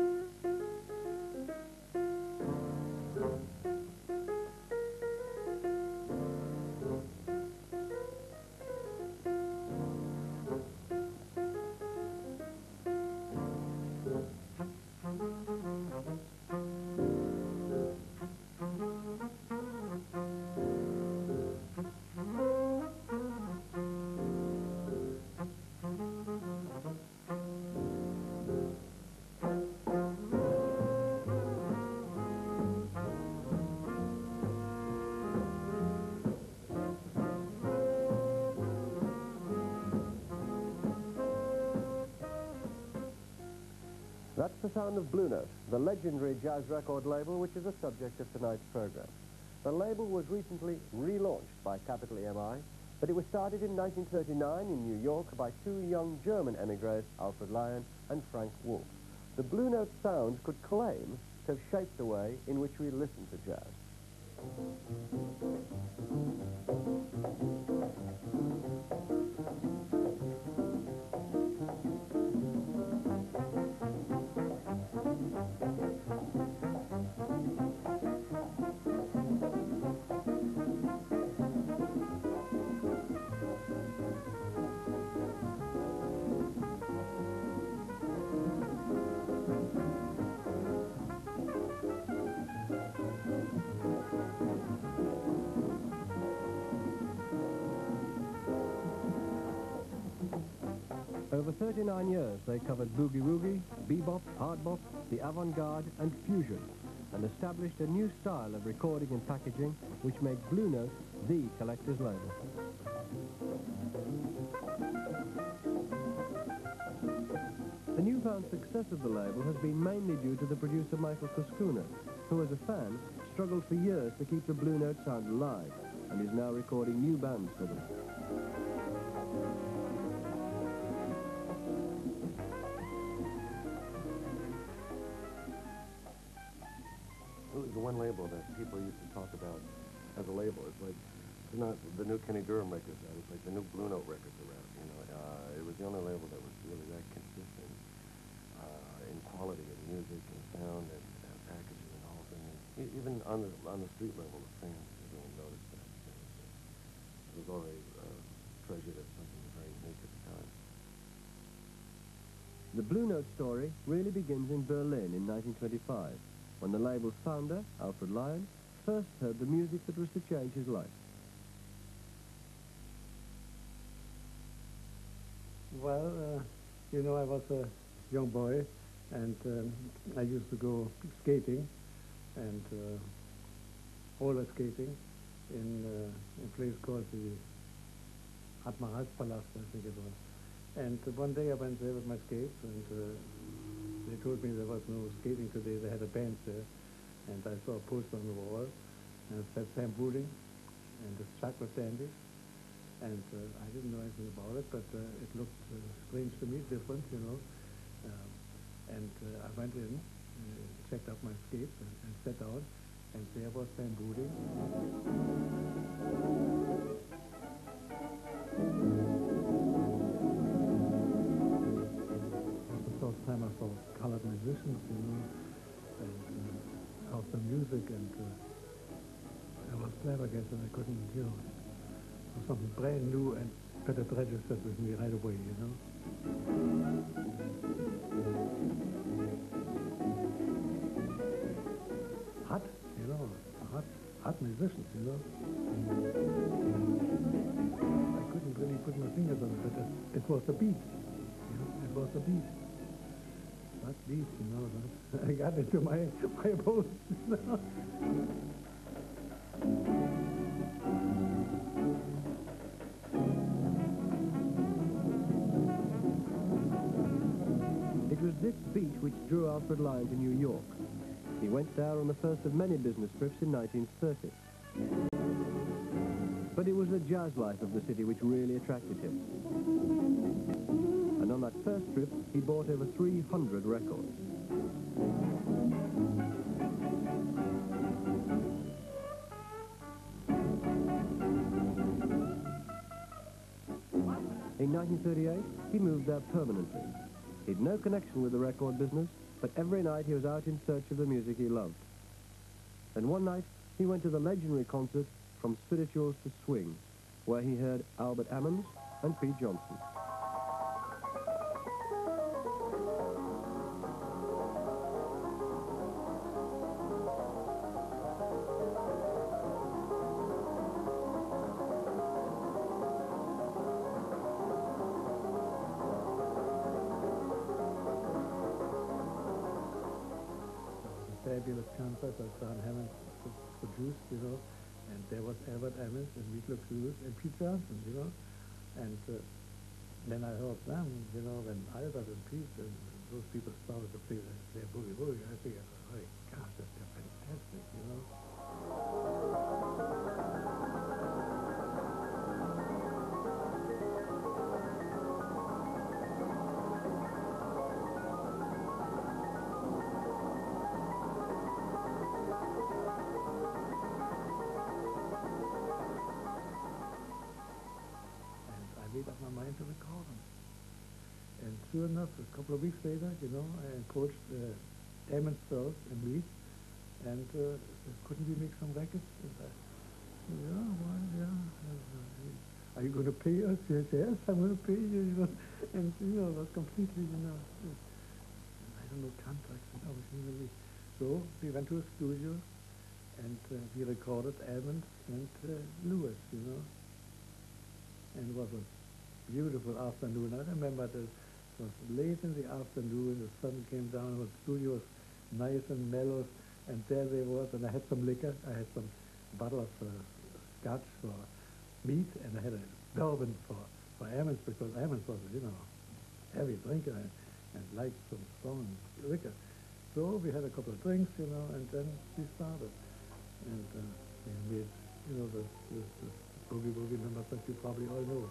That's the sound of Blue Note, the legendary jazz record label which is the subject of tonight's program. The label was recently relaunched by Capital EMI, but it was started in 1939 in New York by two young German emigres, Alfred Lion and Frank Wolf. The Blue Note sound could claim to have shaped the way in which we listen to jazz. Over 39 years, they covered boogie-woogie, bebop, hard bop, the avant-garde, and fusion, and established a new style of recording and packaging which made Blue Note the collector's label. The newfound success of the label has been mainly due to the producer Michael Kuskuna, who as a fan struggled for years to keep the Blue Note sound alive, and is now recording new bands for them. The one label that people used to talk about as a label is like, it's not the new Kenny Durham records, it's like the new Blue Note records around, you know. It was the only label that was really that consistent in quality of music and sound and packaging and the whole thing. And even on the street level, the fans, everyone noticed that. It was already treasured as something very unique at the time. The Blue Note story really begins in Berlin in 1925, when the label's founder, Alfred Lion, first heard the music that was to change his life. Well, you know, I was a young boy, and I used to go skating, and roller skating, in a place called the Admiralspalast, I think it was. And one day I went there with my skates, and they told me there was no skating today. They had a band there, and I saw a poster on the wall, and it said Sam Booling, and it's chocolate candy, and I didn't know anything about it, but it looked strange to me, different, you know, and I went in, checked out my skates, and sat down, and there was Sam Booling. First time I saw colored musicians, you know, and heard the music, and I was flabbergasted. I couldn't, you know, it was something brand new, and but it registered with me right away, you know. Hot, you know, hot musicians, you know. I couldn't really put my fingers on it, but it was the beat, you know, it was the beat. That beat, you know, that I got into my bones. It was this beat which drew Alfred Lion to New York. He went there on the first of many business trips in 1930. But it was the jazz life of the city which really attracted him. And on that first trip, he bought over 300 records. In 1938, he moved there permanently. He'd no connection with the record business, but every night he was out in search of the music he loved. Then one night, he went to the legendary concert From Spirituals to Swing, where he heard Albert Ammons and Pete Johnson. Fabulous concert that Don Hammond produced, you know, and there was Albert Ammons and Meatloaf Cruz and Pete Johnson, you know, and then I heard them, you know, when Albert and Pete and those people started to play their boogie woogie, I think, oh my gosh, they're fantastic, you know. Made up my mind to record them. And sure enough, a couple of weeks later, you know, I approached Damon Sturz and me, and said, couldn't we make some records? And I said, yeah, why, yeah. Are you going to pay us? Yes, yes, I'm going to pay you, you know. And, you know, it was completely, you know, I don't know, contracts and everything. So we went to a studio, and we recorded Ammons and Lewis, you know. And it was a beautiful afternoon. I remember that it was late in the afternoon, the sun came down, the studio was nice and mellow, and there they was, and I had some liquor. I had some bottle of scotch for meat, and I had a bourbon for Ammons, because Ammons was, you know, heavy drinker and liked some strong liquor. So we had a couple of drinks, you know, and then we started. And we made, you know, the boogie woogie numbers that you probably all know.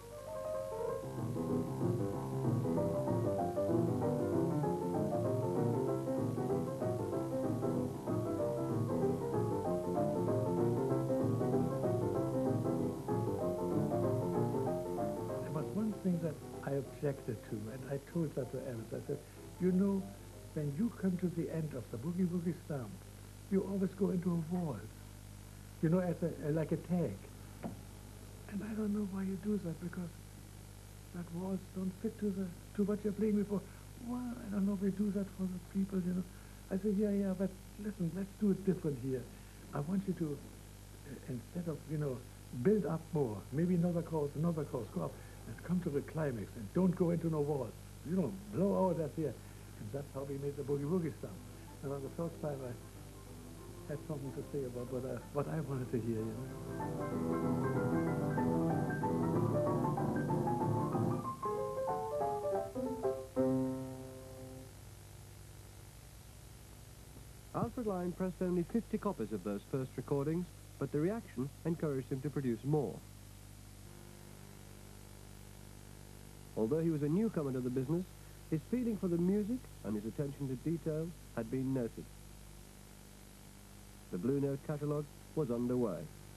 There was one thing that I objected to, and I told that to Ammons. I said, you know, when you come to the end of the boogie woogie stomp, you always go into a waltz, you know, as like a tag. And I don't know why you do that, because that waltz don't fit to what you're playing before. Well, I don't know if we do that for the people, you know. I said, yeah, but listen, let's do it different here. I want you to, instead of, you know, build up more, maybe another chorus, go up, and come to the climax, and don't go into no waltz. You know, blow all that here. And that's how we made the boogie woogie stuff. And on the first time I had something to say about what I wanted to hear, you know. Alfred Line pressed only 50 copies of those first recordings, but the reaction encouraged him to produce more. Although he was a newcomer to the business, his feeling for the music and his attention to detail had been noted. The Blue Note catalogue was underway.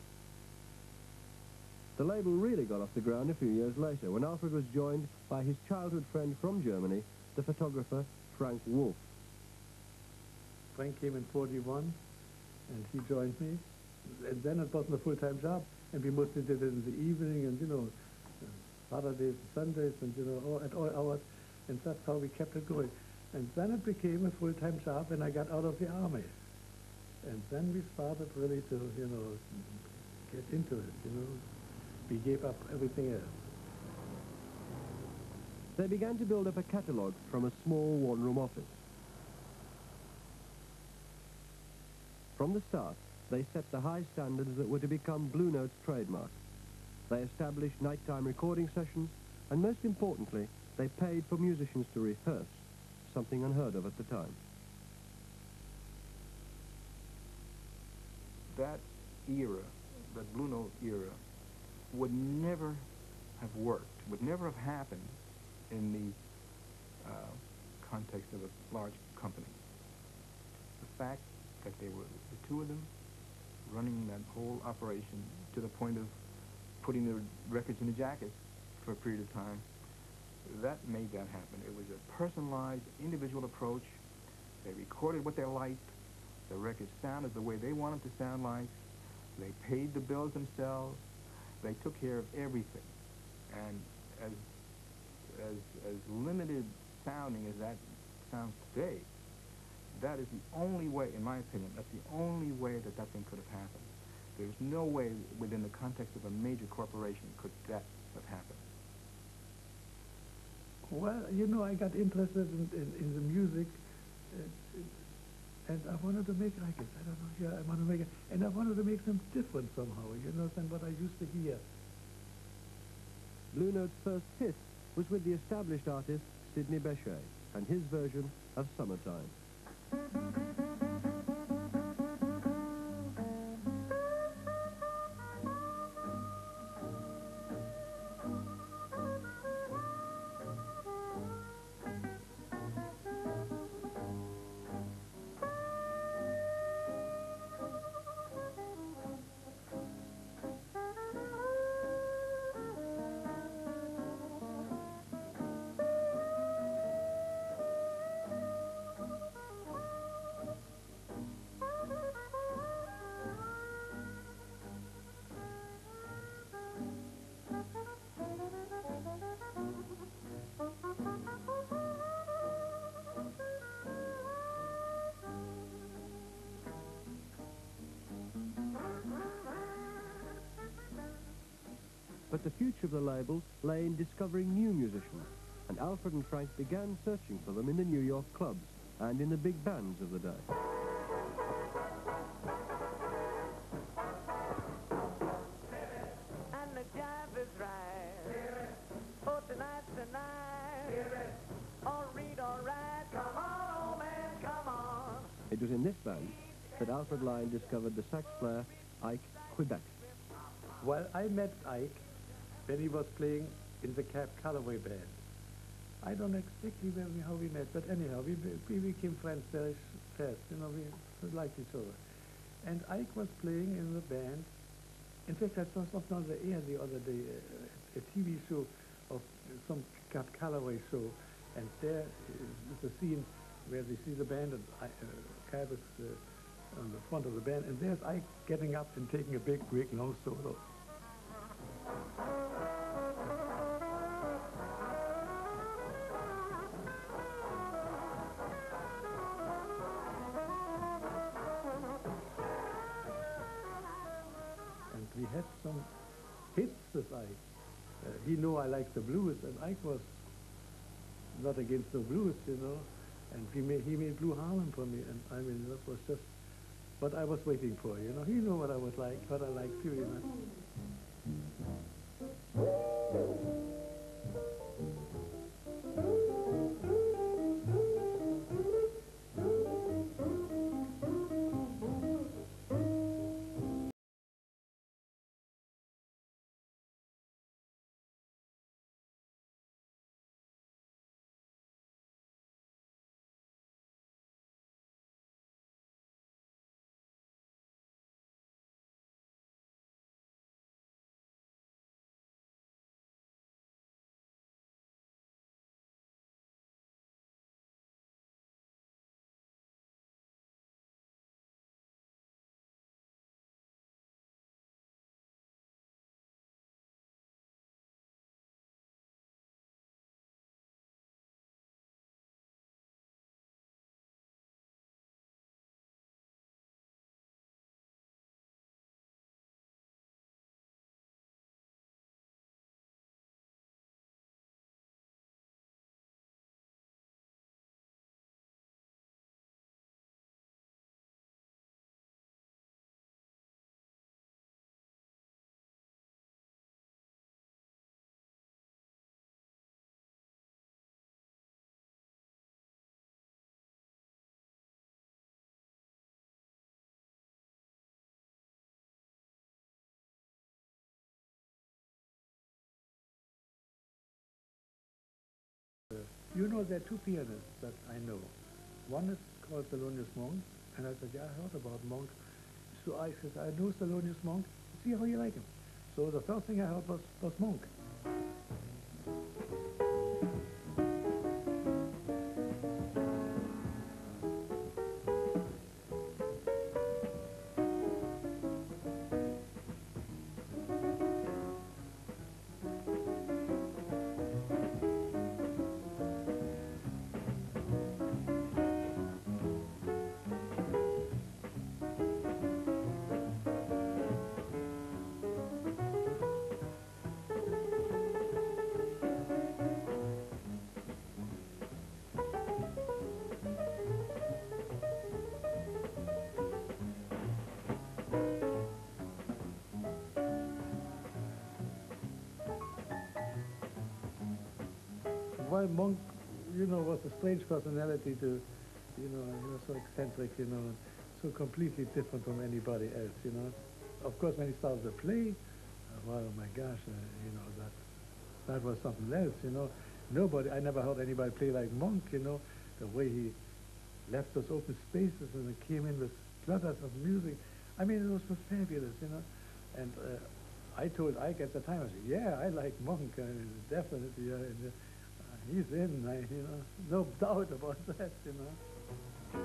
The label really got off the ground a few years later, when Alfred was joined by his childhood friend from Germany, the photographer Frank Wolf. Frank came in 41, and he joined me. And then it wasn't a full-time job, and we mostly did it in the evening, and, you know, Saturdays and Sundays, and, you know, at all hours, and that's how we kept it going. And then it became a full-time job when I got out of the army. And then we started really to, you know, get into it, you know. We gave up everything else. They began to build up a catalogue from a small one-room office. From the start, they set the high standards that were to become Blue Note's trademark. They established nighttime recording sessions, and most importantly, they paid for musicians to rehearse, something unheard of at the time. That era, that Blue Note era, would never have worked, would never have happened in the context of a large company. The fact that they were, the two of them, running that whole operation to the point of putting the records in the jackets for a period of time, that made that happen. It was a personalized, individual approach. They recorded what they liked. The records sounded the way they wanted to sound like. They paid the bills themselves. They took care of everything. And as limited sounding as that sounds today, that is the only way, in my opinion, that's the only way that that thing could have happened. There's no way within the context of a major corporation could that have happened. Well, you know, I got interested in the music, and I wanted to make like it. I don't know, yeah, I want to make it, and I wanted to make them different somehow, you know, than what I used to hear. Blue Note's first hit was with the established artist Sidney Bechet and his version of Summertime. But the future of the label lay in discovering new musicians, and Alfred and Frank began searching for them in the New York clubs and in the big bands of the day. And the jive is right. Oh, tonight's the night. All read, all right. Come on, old man, come on. It was in this band that Alfred Line discovered the sax player Ike Quebec. Well, I met Ike when he was playing in the Cab Calloway band. I don't know exactly how we met, but anyhow, we became friends very fast. You know, we liked each other. And Ike was playing in the band. In fact, I saw something on the air the other day, a TV show of some Cab Calloway show, and there is a scene where they see the band, and Cab is on the front of the band, and there's Ike getting up and taking a big long solo. And we had some hits with Ike. He knew I liked the blues, and Ike was not against the blues, you know. And he made Blue Harlem for me, and I mean, that was just what I was waiting for, you know. He knew what I was like, what I liked too, you know. You know, there are two pianists that I know. One is called Thelonious Monk, and I said, yeah, I heard about Monk. So I said, I know Thelonious Monk. See how you like him. So the first thing I heard was Monk. Well, Monk, you know, was a strange personality to, you know, he was so eccentric, you know, so completely different from anybody else, you know. Of course, when he started to play, well, my gosh, you know, that was something else, you know. I never heard anybody play like Monk, you know, the way he left those open spaces and it came in with flutters of music. I mean, it was fabulous, you know. And I told Ike at the time, I said, yeah, I like Monk, definitely. And, he's in, you know, no doubt about that, you know.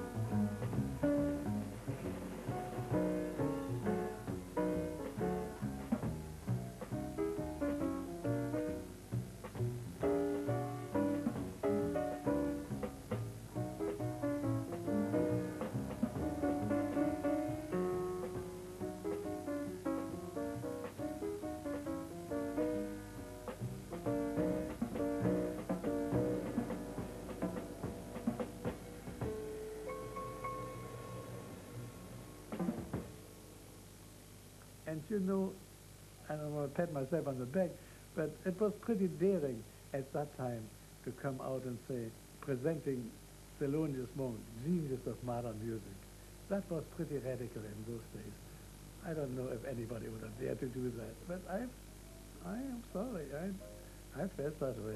And you know, I don't want to pat myself on the back, but it was pretty daring at that time to come out and say, presenting Thelonious Monk, genius of modern music. That was pretty radical in those days. I don't know if anybody would have dared to do that, but I am sorry, I felt that way.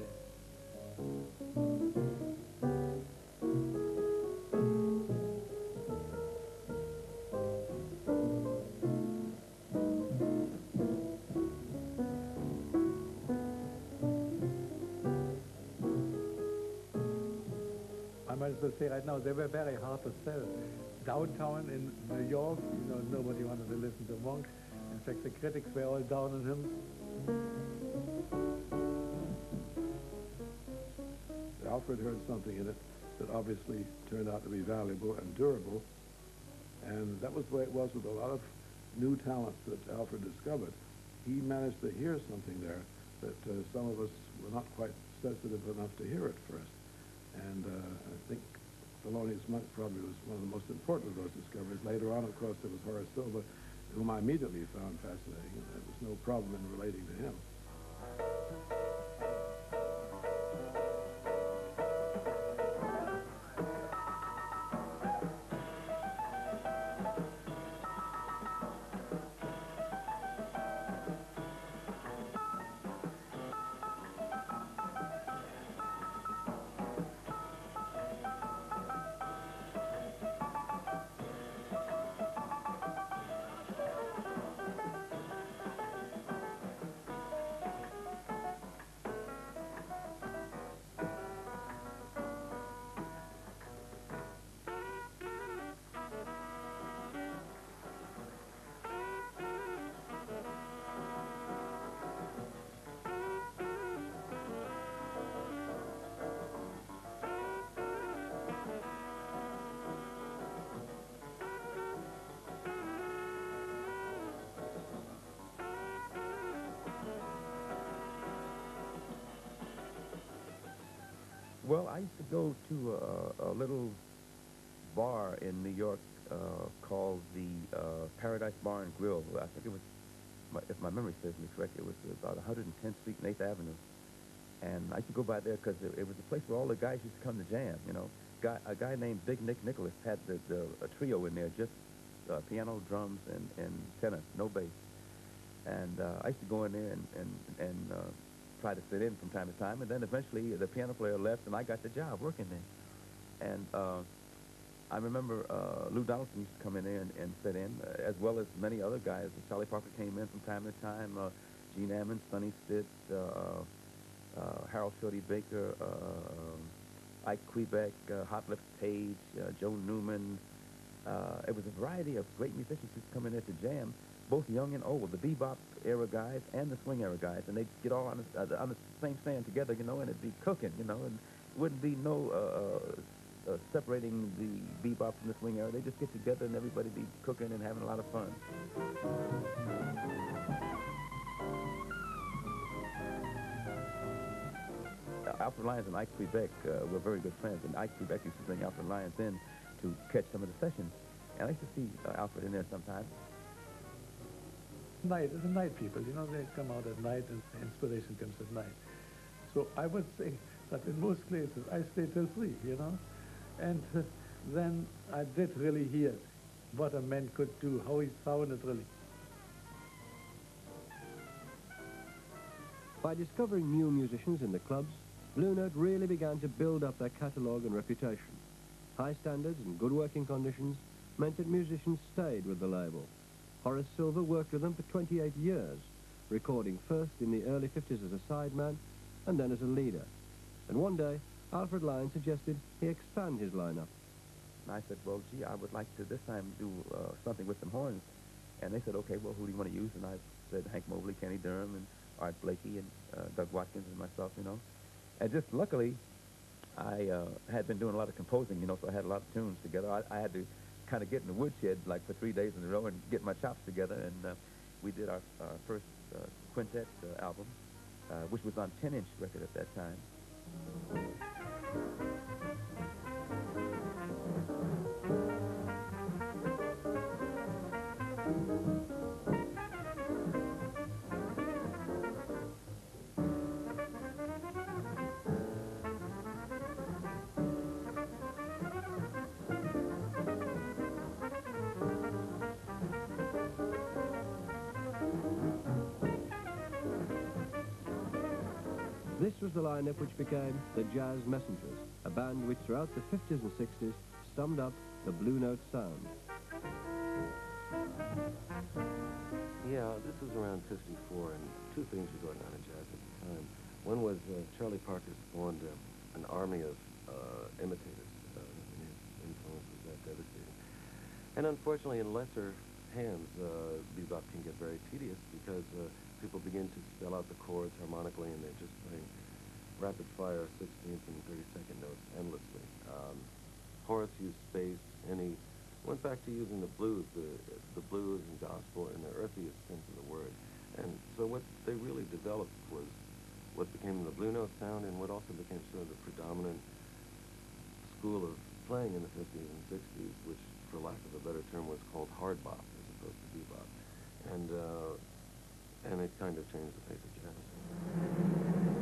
I might as well say right now, they were very hard to sell. Downtown in New York, you know, nobody wanted to listen to Monk. In fact, the critics were all down on him. Alfred heard something in it that obviously turned out to be valuable and durable, and that was the way it was with a lot of new talent that Alfred discovered. He managed to hear something there that some of us were not quite sensitive enough to hear at first. And I think Thelonious Monk probably was one of the most important of those discoveries. Later on, of course, there was Horace Silver, whom I immediately found fascinating, and there was no problem in relating to him. Well, I used to go to a little bar in New York called the Paradise Bar and Grill. I think it was, if my memory serves me correct, it was about 110th Street and 8th Avenue. And I used to go by there because it was a place where all the guys used to come to jam, you know. A guy named Big Nick Nicholas had a trio in there, just piano, drums, and tenor, no bass. And I used to go in there and try to fit in from time to time, and then eventually the piano player left, and I got the job working there. And I remember Lou Donaldson used to come in there and fit in, as well as many other guys. Charlie Parker came in from time to time, Gene Ammons, Sonny Stitt, Harold Shorty Baker, Ike Quebec, Hot Lips Page, Joe Newman. It was a variety of great musicians who used to come in there to jam, both young and old, the bebop era guys and the swing era guys, and they'd get all on the same stand together, you know, and it'd be cooking, you know, and it wouldn't be no separating the bebop from the swing era. They'd just get together and everybody'd be cooking and having a lot of fun. Alfred Lyons and Ike Quebec were very good friends, and Ike Quebec used to bring Alfred Lyons in to catch some of the sessions, and I used to see Alfred in there sometimes. It's the night people, you know, they come out at night and inspiration comes at night. So I would say but in most places I stayed till 3, you know. And then I did really hear what a man could do, how he sounded really. By discovering new musicians in the clubs, Blue Note really began to build up their catalogue and reputation. High standards and good working conditions meant that musicians stayed with the label. Horace Silver worked with them for 28 years, recording first in the early 50s as a sideman and then as a leader. And one day, Alfred Lyne suggested he expand his lineup. And I said, well, gee, I would like to this time do something with some horns. And they said, okay, well, who do you want to use? And I said Hank Mobley, Kenny Durham, and Art Blakey, and Doug Watkins, and myself, you know. And just luckily, I had been doing a lot of composing, you know, so I had a lot of tunes together. I had to kind of get in the woodshed, like, for 3 days in a row and get my chops together. And we did our first quintet album, which was on 10-inch record at that time. This was the lineup which became the Jazz Messengers, a band which throughout the 50s and 60s summed up the Blue Note sound. Yeah, this was around 54, and two things were going on in jazz at the time. One was Charlie Parker spawned an army of imitators, and his influence was that devastating. And unfortunately, in lesser hands, bebop can get very tedious because people begin to spell out the chords harmonically, and they're just playing rapid-fire 16th and 32nd notes endlessly. Horace used space, and he went back to using the blues and gospel in the earthiest sense of the word. And so what they really developed was what became the Blue Note sound, and what also became sort of the predominant school of playing in the 50s and 60s, which, for lack of a better term, was called hard bop as opposed to bebop. And it kind of changed the face of jazz.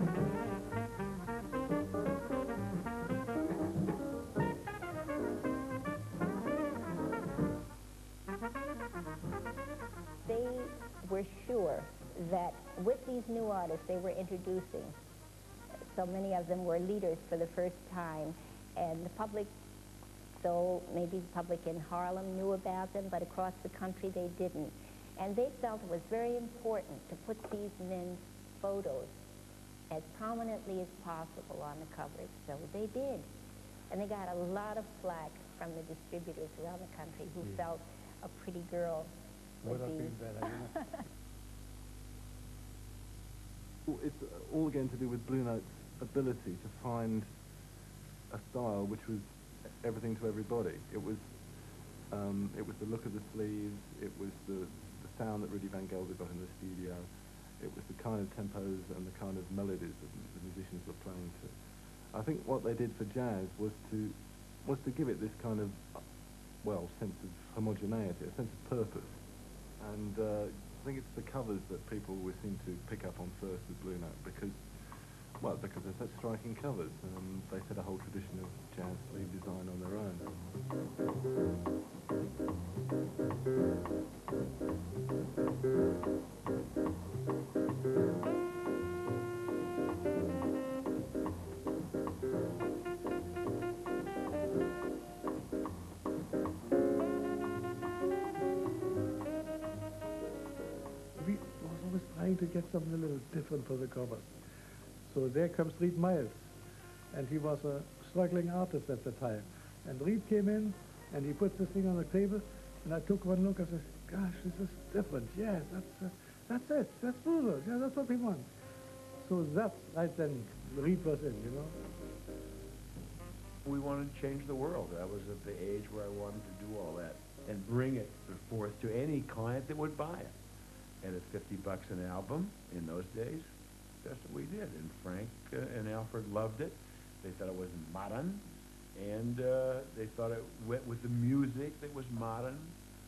They were sure that with these new artists they were introducing, so many of them were leaders for the first time, and the public, though maybe the public in Harlem knew about them, but across the country they didn't. And they felt it was very important to put these men's photos as prominently as possible on the covers. So they did. And they got a lot of flack from the distributors around the country who felt a pretty girl would be... It's all again to do with Blue Note's ability to find a style which was everything to everybody. It was the look of the sleeves, it was the sound that Rudy Van Gelder got in the studio, it was the kind of tempos and the kind of melodies that the musicians were playing to. I think what they did for jazz was to give it this kind of, well, sense of homogeneity, a sense of purpose. And I think it's the covers that people always seem to pick up on first with Blue Note, because they're such striking covers, and they set a whole tradition of jazz sleeve design on their own. We was always trying to get something a little different for the covers. So there comes Reed Miles, and he was a struggling artist at the time. And Reed came in, and he put this thing on the table, and I took one look and said, gosh, this is different. Yes, that's it. That's Blue Note. Yeah, that's what we want. So that's right then, Reed was in, you know. We wanted to change the world. I was at the age where I wanted to do all that and bring it forth to any client that would buy it. And at $50 an album in those days, that's what we did. And Frank and Alfred loved it. They thought it was modern, and they thought it went with the music that was modern.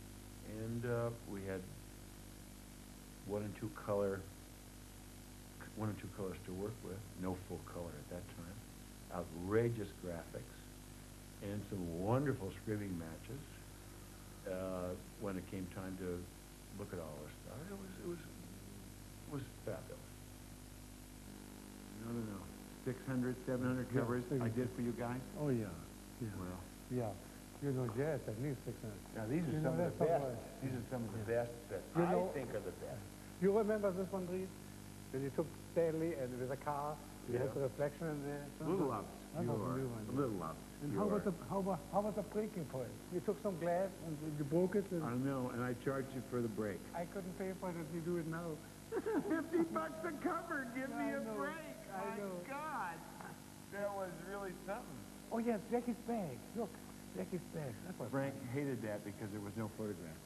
And we had 1 and 2 color one or two colors to work with, no full color at that time, outrageous graphics, and some wonderful scribbing matches. When it came time to look at all this stuff, it was fabulous. No. 600, 700 Yeah, covers I 600. did for you guys? Oh, yeah. Yeah. Well, Yeah. You know, yes, at least 600. now these are You some know, of the that's best. somewhere- These are some of the Yeah. best that You I know- think are the best. You remember this one, Dries? That you took Stanley and with a car, you had Yeah. the reflection in there. Little ups, That you was a are. new one. Little ups, And you how are. was the breaking point? You took some glass and you broke it, and I know, and I charged you for the break. I couldn't pay for it as you do it now. $50 a cover, give me I a know, break. I My know. God, that was really something. Oh yes, Jackie's bag. Look, Jackie's bag. That was Frank hated that because there was no photograph.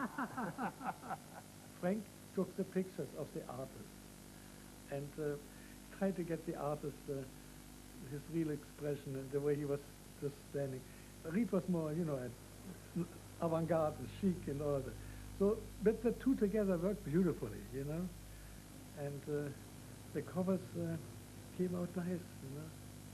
Frank took the pictures of the artist and tried to get the artist his real expression and the way he was just standing. Reed was more, you know, avant-garde, chic and all that. So, but the two together worked beautifully, you know, and the covers came out nice, you know.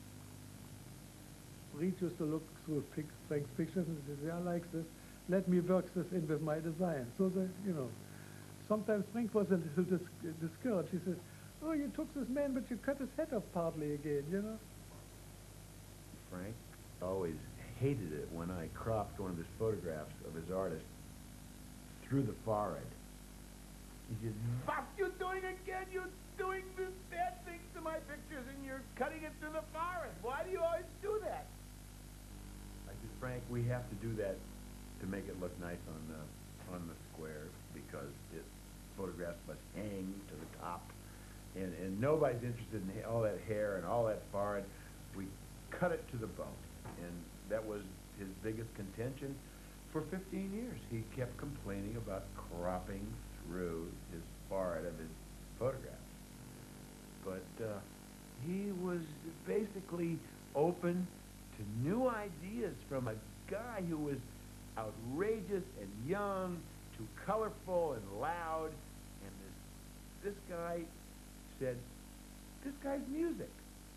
Reed used to look through Frank's pictures and said, "Yeah, I like this. Let me work this in with my design." So the, you know, sometimes Frank was a little discouraged. He said, "Oh, you took this man, but you cut his head off partly again, you know." Frank always hated it when I cropped one of his photographs of his artist through the forehead. He said, "What you doing again? You're doing this bad thing to my pictures and you're cutting it through the forehead. Why do you always do that?" I said, "Frank, we have to do that to make it look nice on the square because it photographs must hang to the top. And nobody's interested in all that hair and all that forehead. We cut it to the bone." And that was his biggest contention for 15 years. He kept complaining about cropping through his forehead of his photographs. But he was basically open to new ideas from a guy who was outrageous and young to colorful and loud. And this guy said, "This guy's music.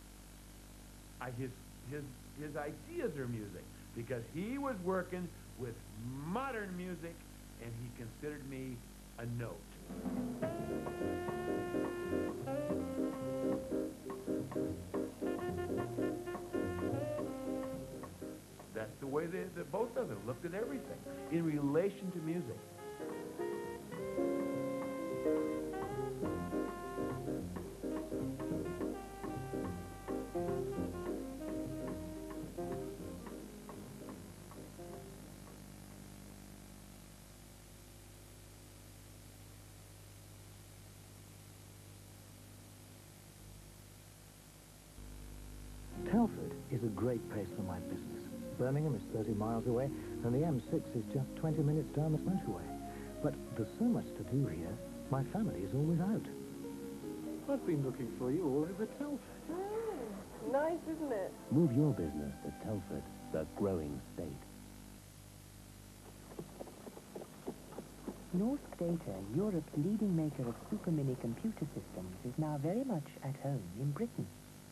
His ideas are music," because he was working with modern music and he considered me a note. That's the way the both of them looked at everything in relation to music. Telford is a great place for my business. Birmingham is 30 miles away, and the M6 is just 20 minutes down the motorway. But there's so much to do here, my family is always out. I've been looking for you all over Telford. Nice, isn't it? Move your business to Telford, the growing state. Norsk Data, Europe's leading maker of super mini computer systems, is now very much at home in Britain.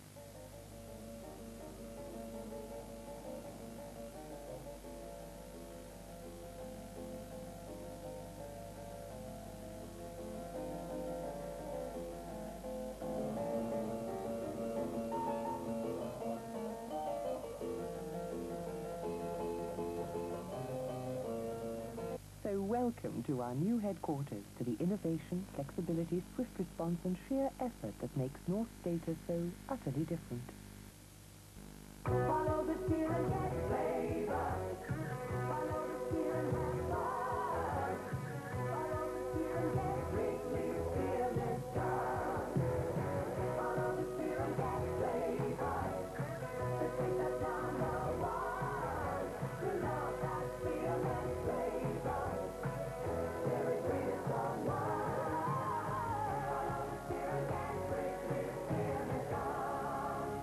So welcome to our new headquarters, to the innovation, flexibility, swift response and sheer effort that makes Norsk Data so utterly different. Follow the steer and get flavor. Follow the steer and have fun. Follow the steer and get Wrigley Spearmint done. Follow the steer and get flavor. The thing that's number one. To love that spearmint flavor. There is sweetest on one. Follow the steer and get Wrigley Spearmint done.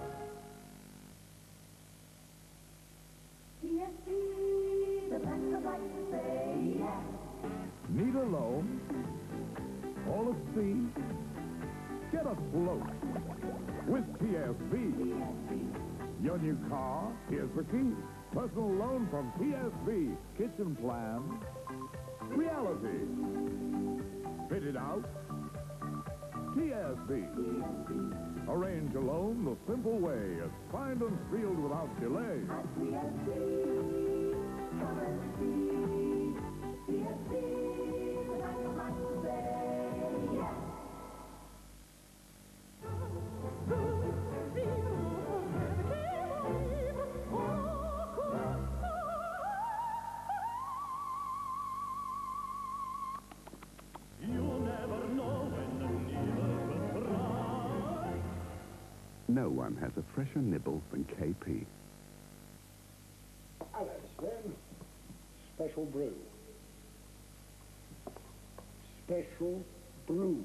TSC, the best I'd like to say, yes. Need a loan, all at sea, Get afloat with TSB. Your new car, here's the key. Personal loan from TSB. Kitchen plan. Reality. Fitted out. TSB. Arrange a loan the simple way. It's signed and sealed without delay. No one has a fresher nibble than KP. Hello, Sven. Special brew. Special brew.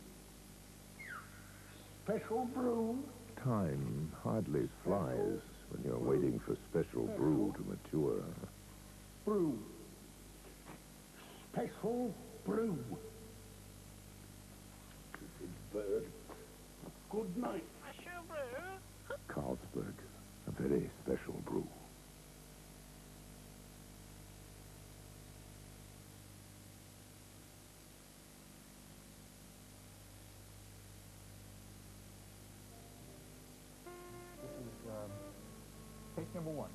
Special brew. Time hardly flies when you're waiting for special brew to mature. Brew. Special brew. Good bird. Good night. Carlsberg, a very special brew. This is case number 1.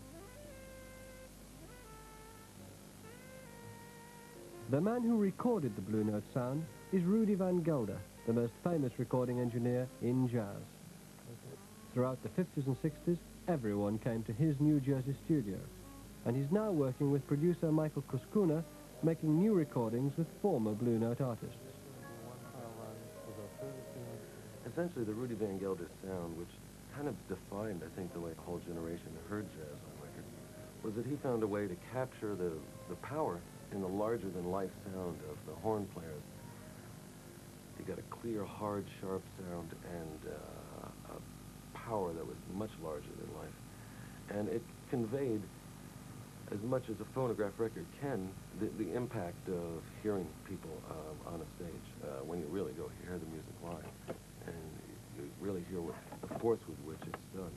The man who recorded the Blue Note sound is Rudy Van Gelder, the most famous recording engineer in jazz. Throughout the 50s and 60s, everyone came to his New Jersey studio, and he's now working with producer Michael Kuskuna, making new recordings with former Blue Note artists. Essentially, the Rudy Van Gelder sound, which kind of defined, I think, the way a whole generation heard jazz on record, was that he found a way to capture the power in the larger-than-life sound of the horn players. He got a clear, hard, sharp sound and a power that was much larger than life. And it conveyed, as much as a phonograph record can, the impact of hearing people on a stage when you really go hear the music live. And you really hear what the force with which it's done.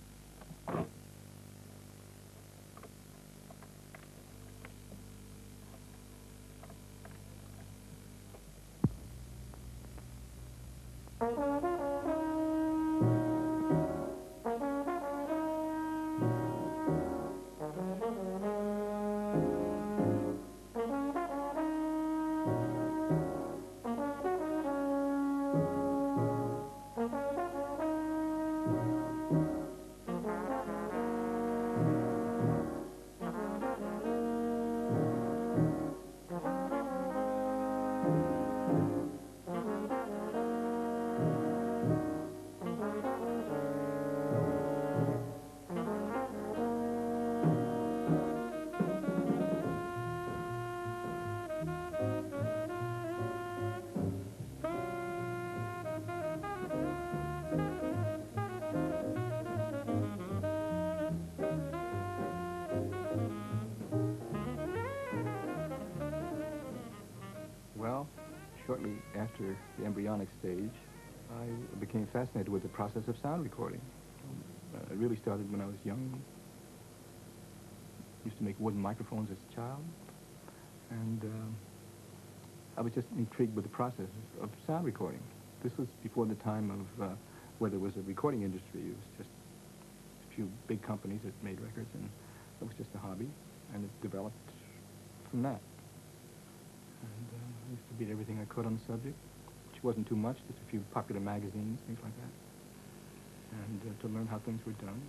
Well, shortly after the embryonic stage, I became fascinated with the process of sound recording. It really started when I was young. Used to make wooden microphones as a child. And I was just intrigued with the process of sound recording. This was before the time of where there was a recording industry. It was just a few big companies that made records, and it was just a hobby, and it developed from that. And I used to read everything I could on the subject, which wasn't too much, just a few popular magazines, things like that, and to learn how things were done.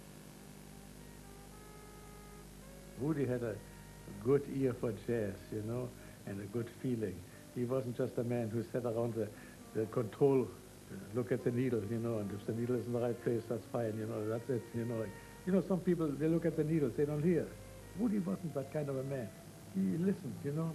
Woody had a good ear for jazz, you know, and a good feeling. He wasn't just a man who sat around the control, look at the needle, you know, and if the needle is in the right place, that's fine, you know, that's it, you know. Like, you know, some people, they look at the needles, they don't hear. Woody wasn't that kind of a man. He listened, you know.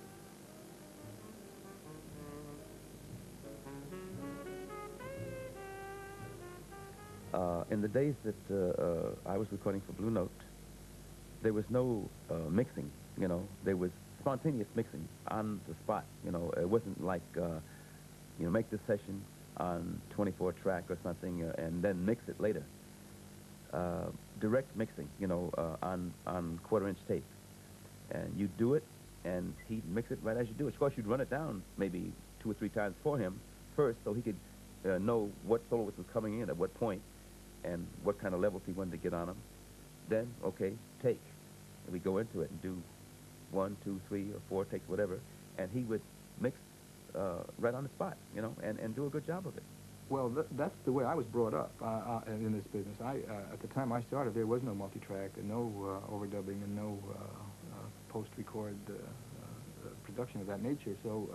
In the days that I was recording for Blue Note, there was no mixing, you know. There was spontaneous mixing on the spot, you know. It wasn't like, you know, make this session, on 24 track or something, and then mix it later. Direct mixing, you know, on quarter-inch tape. And you do it, and he'd mix it right as you do it. Of course, you'd run it down maybe 2 or 3 times for him first, so he could know what soloist was coming in at what point and what kind of levels he wanted to get on them. Then, okay, take. And we go into it and do 1, 2, 3, or 4 takes, whatever, and he would mix right on the spot, you know, and do a good job of it. Well, that's the way I was brought up in this business. At the time I started, there was no multi-track and no overdubbing and no post-record production of that nature. So,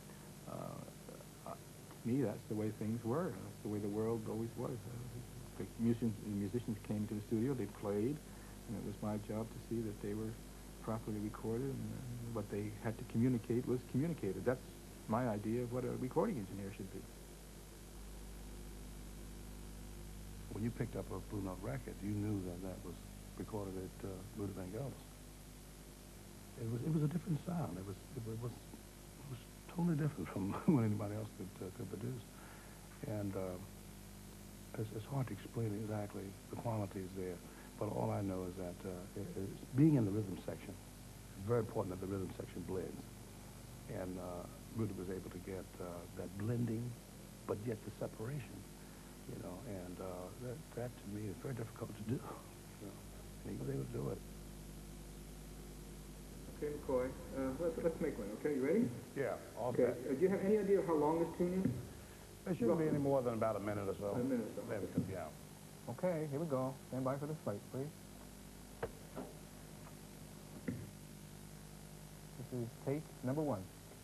to me, that's the way things were. That's the way the world always was. The musicians came to the studio, they played, and it was my job to see that they were properly recorded, and what they had to communicate was communicated. That's my idea of what a recording engineer should be. When you picked up a Blue Note record, you knew that that was recorded at Luther Vangelis. It was a different sound. It was totally different from what anybody else could produce, and it's hard to explain exactly the qualities there. But all I know is that being in the rhythm section, it's very important that the rhythm section blends, and Luther was able to get that blending, but yet the separation. You know, and that to me is very difficult to do. You know, and he was able to do it. Okay, McCoy, let's make one, okay? You ready? Yeah, all okay. set. Do you have any idea how long this tune is? It shouldn't be any more than about a minute or so. A minute or so. Maybe, yeah. Okay, here we go. Stand by for the slate, please. This is take number 1.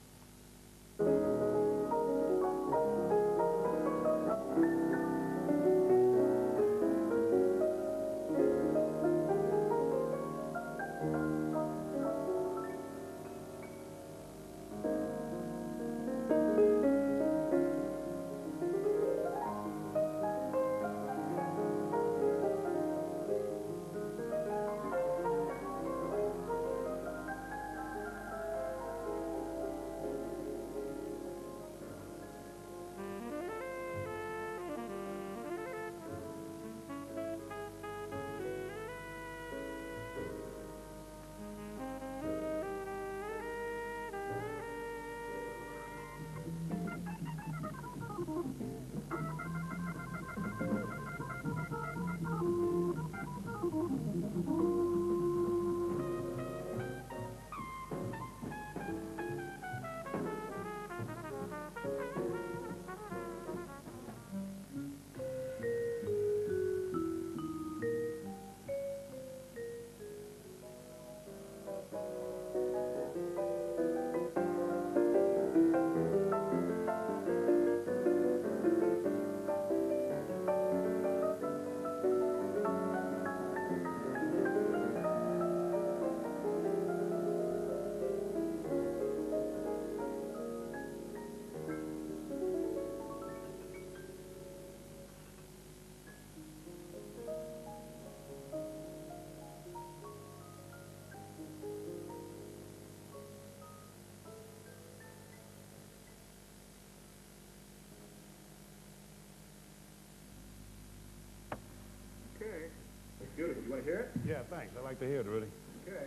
Okay. That's beautiful. You want to hear it? Yeah, thanks. I'd like to hear it, Rudy. Okay.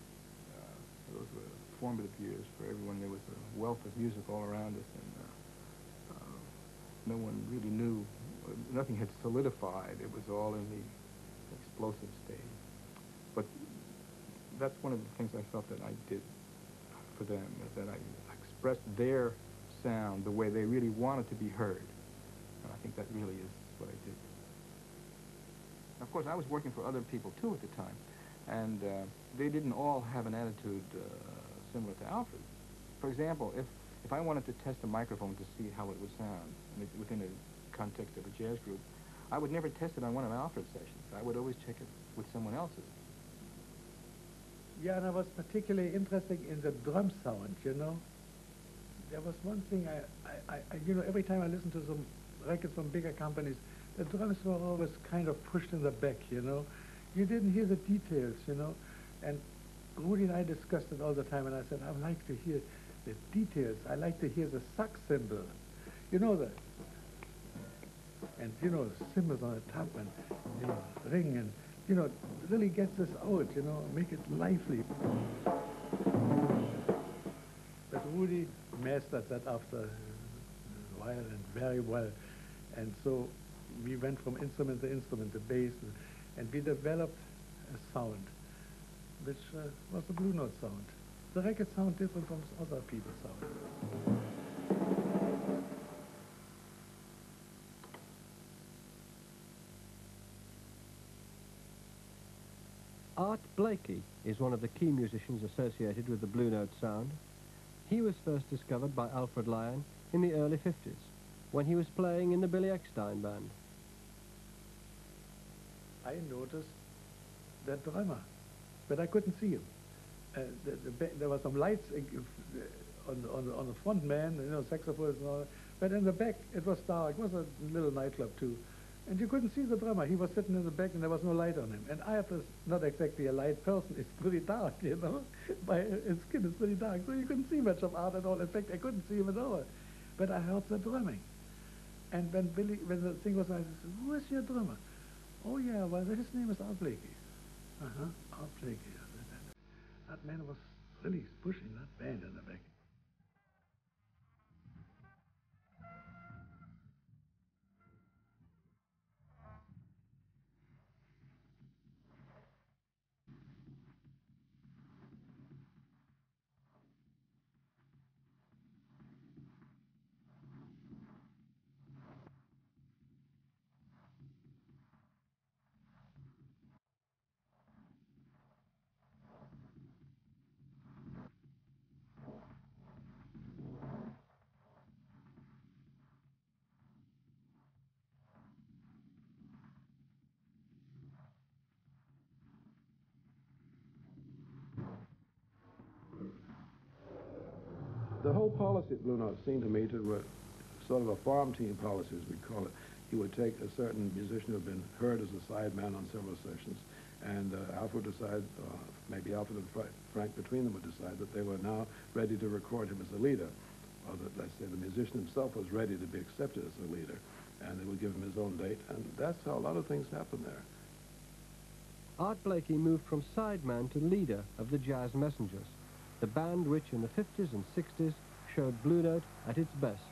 Those were formative years for everyone. There was a wealth of music all around us, and no one really knew. Nothing had solidified. It was all in the explosive stage. But that's one of the things I felt that I did for them, is that I expressed their sound the way they really wanted to be heard. And I think that really is what I did. Of course, I was working for other people, too, at the time, and they didn't all have an attitude similar to Alfred. For example, if I wanted to test a microphone to see how it would sound within a context of a jazz group, I would never test it on one of Alfred's sessions. I would always check it with someone else's. Yeah, and I was particularly interested in the drum sound, you know. There was one thing you know, every time I listened to some records from bigger companies, the drums were always kind of pushed in the back, you know. You didn't hear the details, you know. And Rudy and I discussed it all the time, and I said, I would like to hear the details. I like to hear the suck cymbal. You know that. and, you know, cymbals on the top and, you know, ring and, you know, really gets this out, you know, make it lively. But Rudy mastered that after a while and very well. And so we went from instrument to instrument, the bass, and we developed a sound, which was the Blue Note sound. The record sound different from other people's sound. Art Blakey is one of the key musicians associated with the Blue Note sound. He was first discovered by Alfred Lyon in the early 50s, when he was playing in the Billy Eckstine Band. I noticed that drummer, but I couldn't see him. There were some lights on the front man, you know, saxophones and all that, but in the back it was dark. It was a little nightclub too. And you couldn't see the drummer. He was sitting in the back and there was no light on him. And I was not exactly a light person. It's pretty dark, you know. His skin is pretty dark, so you couldn't see much of Art at all. In fact, I couldn't see him at all. But I heard the drumming. And when the thing was like, I said, who is your drummer? Oh yeah, well, his name is Art Blakey. Art Blakey. That man was really pushing that band in the back. The whole policy at Blue Note seemed to me to sort of a farm team policy, as we call it. He would take a certain musician who had been heard as a sideman on several sessions, and Alfred would decide, maybe Alfred and Frank between them would decide that they were now ready to record him as a leader, or that, let's say, the musician himself was ready to be accepted as a leader, and they would give him his own date, and that's how a lot of things happened there. Art Blakey moved from sideman to leader of the Jazz Messengers, the band which in the 50s and 60s showed Blue Note at its best.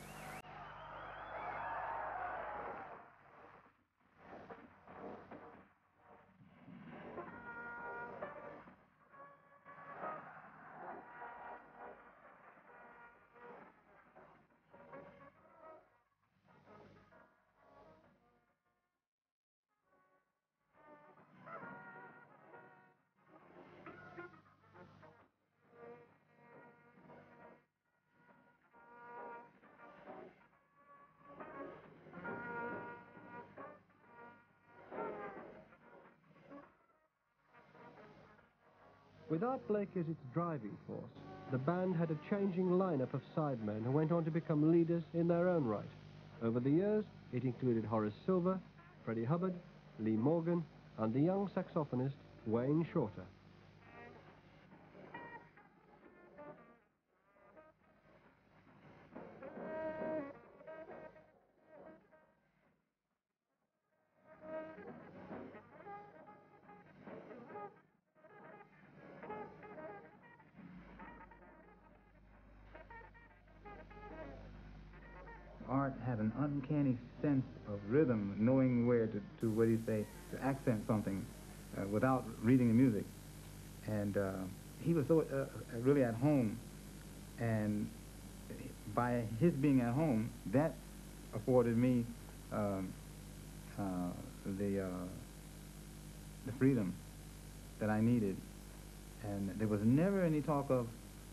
With Art Blakey as its driving force, the band had a changing lineup of sidemen who went on to become leaders in their own right. Over the years, it included Horace Silver, Freddie Hubbard, Lee Morgan, and the young saxophonist Wayne Shorter. Art had an uncanny sense of rhythm, knowing where to what do you say, to accent something without reading the music. And he was so really at home, and by his being at home, that afforded me the freedom that I needed. And there was never any talk of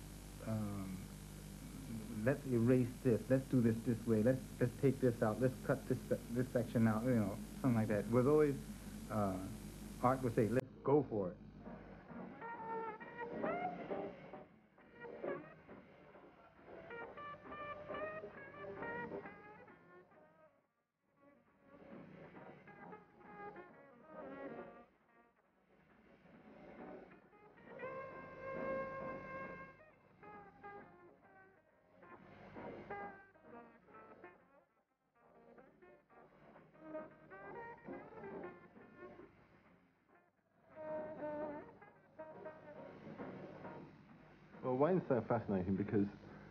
let's erase this, let's do this way, let's take this out, let's cut this section out, you know, something like that. It was always, Art would say, let's go for it. Well, Wayne's so fascinating because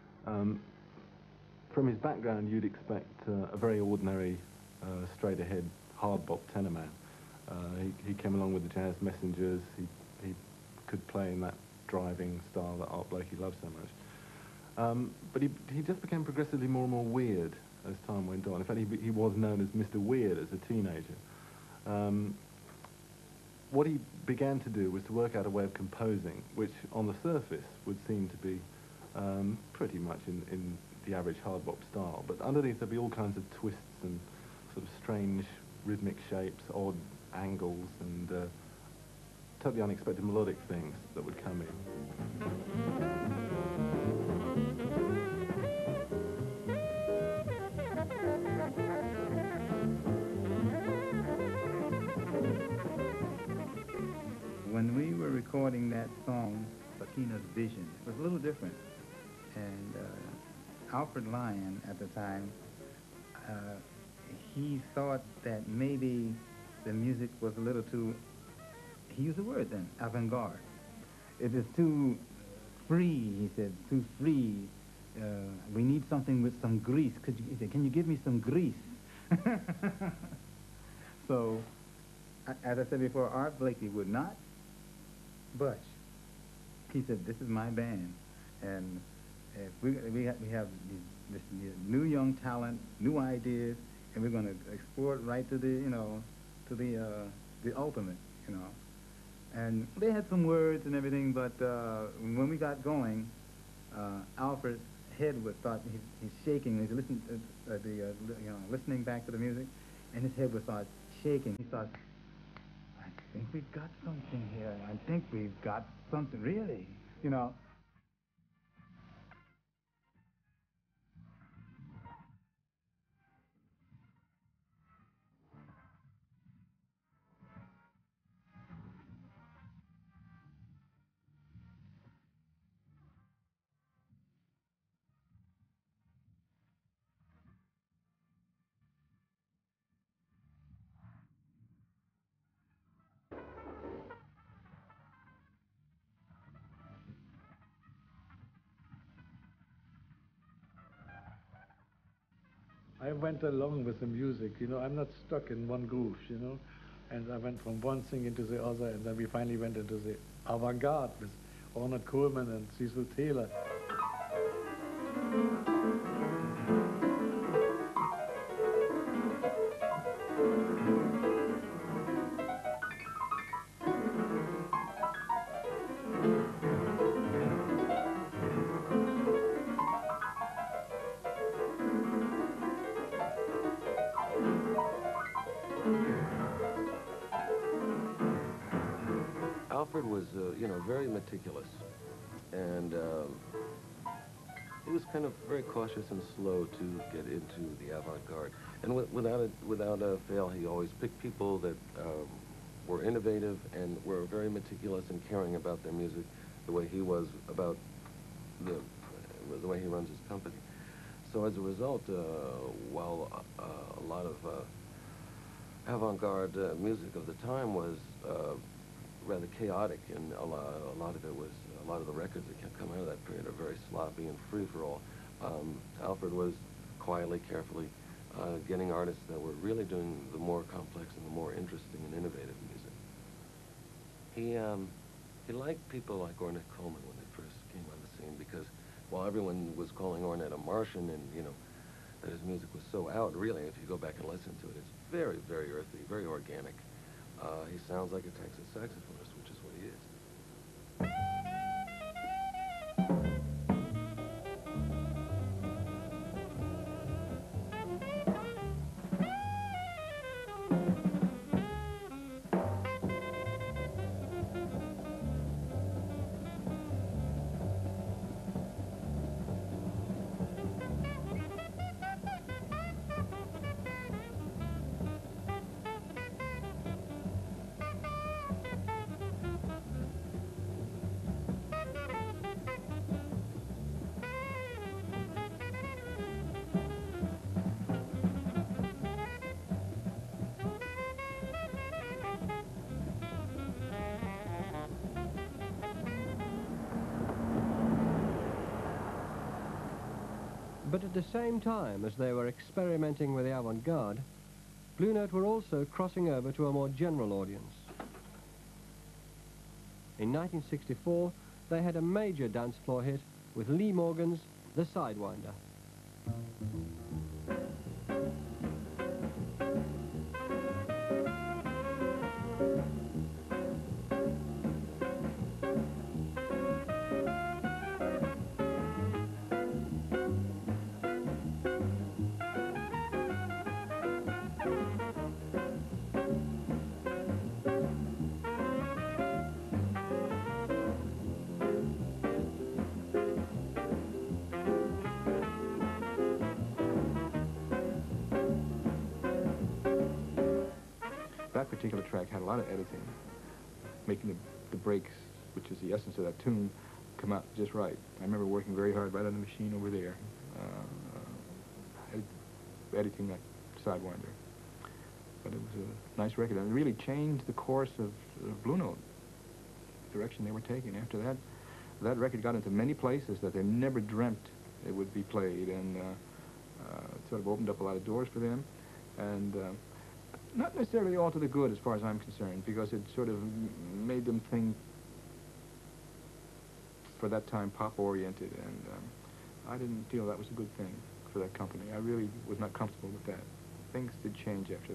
from his background, you'd expect a very ordinary, straight-ahead, hard-bop tenor man. He came along with the Jazz Messengers. He could play in that driving style that Art Blakey loved so much. But he just became progressively more and more weird as time went on. In fact, he was known as Mr. Weird as a teenager. What he began to do was to work out a way of composing, which on the surface would seem to be pretty much in the average hard bop style, but underneath there'd be all kinds of twists and sort of strange rhythmic shapes, odd angles, and totally unexpected melodic things that would come in. When we were recording that song, Fatina's Vision, it was a little different. And Alfred Lyon, at the time, he thought that maybe the music was a little too, he used the word then, avant-garde. It is too free, he said, too free. We need something with some grease. He said, can you give me some grease? So, as I said before, Art Blakey would not budge. He said, this is my band, and if we have this new young talent, new ideas, and we're going to explore it right to the, to the ultimate, And they had some words and everything, but when we got going, Alfred's head was he's shaking. He's listening back to the music, and his head would start shaking. He thought, I think we've got something here. I think we've got something, really, I went along with the music, I'm not stuck in one groove, and I went from one thing into the other, and then we finally went into the avant-garde with Ornette Coleman and Cecil Taylor. Alfred was, very meticulous, and he was kind of very cautious and slow to get into the avant-garde. And without a fail, he always picked people that were innovative and were very meticulous in caring about their music, the way he was about the way he runs his company. So as a result, while a lot of avant-garde music of the time was rather chaotic, and a lot of the records that kept coming out of that period are very sloppy and free-for-all. Alfred was quietly, carefully getting artists that were really doing the more complex and the more interesting and innovative music. He liked people like Ornette Coleman when they first came on the scene, because while everyone was calling Ornette a Martian, and that his music was so out, really, if you go back and listen to it, it's very, very earthy, very organic. He sounds like a Texas saxophonist, which is what he is. But at the same time as they were experimenting with the avant-garde, Blue Note were also crossing over to a more general audience. In 1964, they had a major dance floor hit with Lee Morgan's The Sidewinder. That particular track had a lot of editing, making the breaks, which is the essence of that tune, come out just right. I remember working very hard right on the machine over there, editing that Sidewinder. But it was a nice record, and it really changed the course of Blue Note, the direction they were taking. After that, that record got into many places that they never dreamt it would be played, and it sort of opened up a lot of doors for them, and not necessarily all to the good as far as I'm concerned, because it sort of made them think, for that time, pop-oriented, and I didn't feel that was a good thing for that company. I really was not comfortable with that. Things did change after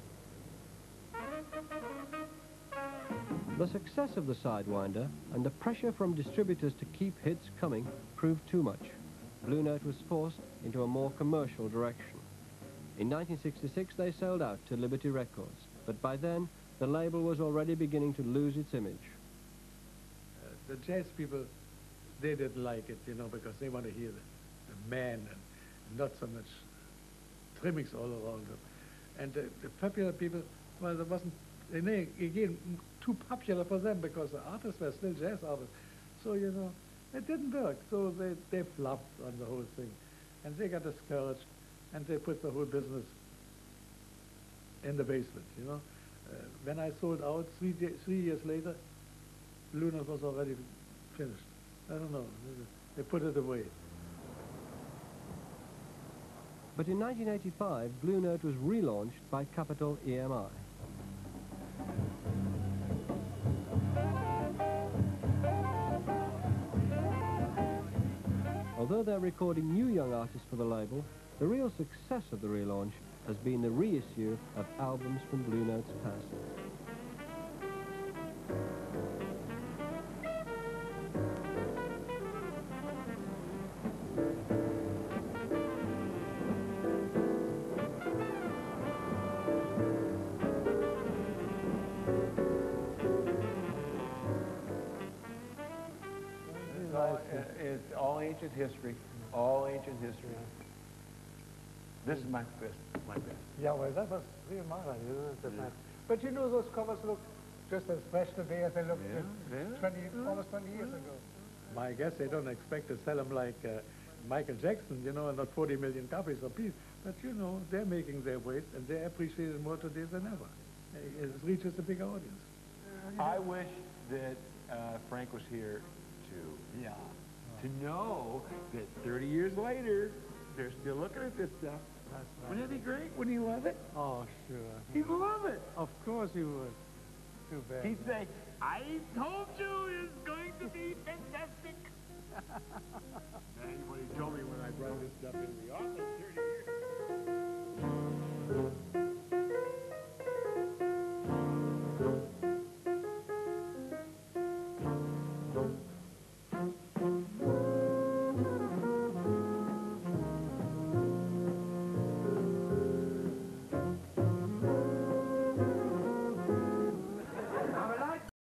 that. The success of the Sidewinder and the pressure from distributors to keep hits coming proved too much. Blue Note was forced into a more commercial direction. In 1966, they sold out to Liberty Records, but by then, the label was already beginning to lose its image. The jazz people, they didn't like it, you know, because they want to hear the man and not so much trimmings all around them. And the popular people, well, there wasn't, again, too popular for them because the artists were still jazz artists. So, you know, it didn't work. So they flopped on the whole thing. And they got discouraged, and they put the whole business in the basement, you know. When I sold out 3 years later, Blue Note was already finished. I don't know. They put it away. But in 1985, Blue Note was relaunched by Capitol EMI. Although they're recording new young artists for the label, the real success of the relaunch has been the reissue of albums from Blue Note's past. It's all ancient history. All ancient history. This is my best. Yeah, well, that was real modern, you know. But you know, those covers look just as fresh today as they looked almost 20 years ago. My guess they don't expect to sell them like Michael Jackson, you know, and not 40 million copies a piece. But, you know, they're making their weight, and they're appreciated more today than ever. It reaches a bigger audience. I wish that Frank was here to know that 30 years later, they're still looking at this stuff. That's right. Wouldn't that be great? Wouldn't he love it? Oh, sure. He'd love it. Of course he would. Too bad. He'd say, I told you it's going to be fantastic. Anybody told me when I brought this stuff into the office 30 years ago.